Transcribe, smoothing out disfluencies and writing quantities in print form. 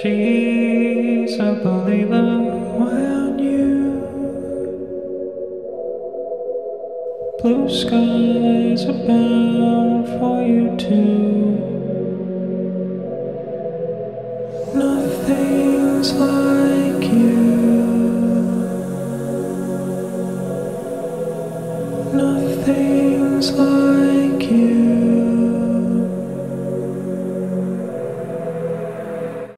She's a believer when you blue skies are bound for you too. Nothing's like you. Nothing's like you.